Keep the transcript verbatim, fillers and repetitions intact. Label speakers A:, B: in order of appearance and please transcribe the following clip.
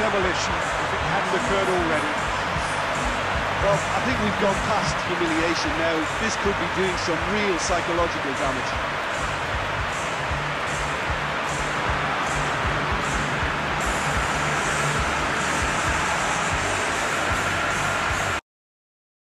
A: demolition if it hadn't occurred already.
B: Well, I think we've gone past humiliation now. This could be doing some real psychological damage.